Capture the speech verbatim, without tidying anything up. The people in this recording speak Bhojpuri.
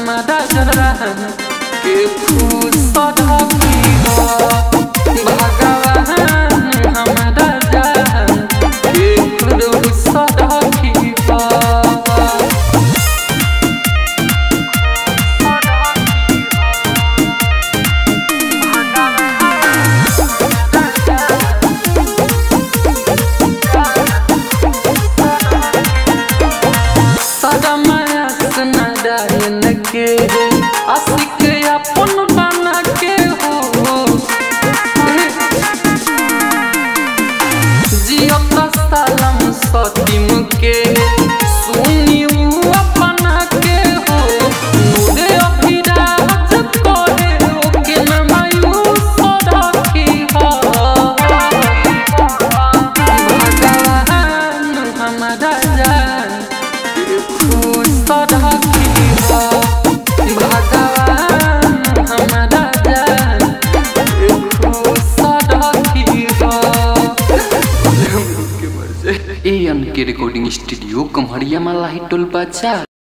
हमारा जहन के खुश रखी भगवान हमारा जहन के खुश रखी। के आशिक अपन बना के हो जियत सलाम सतीम के सुनी अपना के हो नूरे अभिराज करे ओके न मायूस रखी हो भगवान हमारा जान खुश रखी हो भगवान हमारा जान खुश रखी हो। A N K recording studio Kamahariya माला टोल बाजार।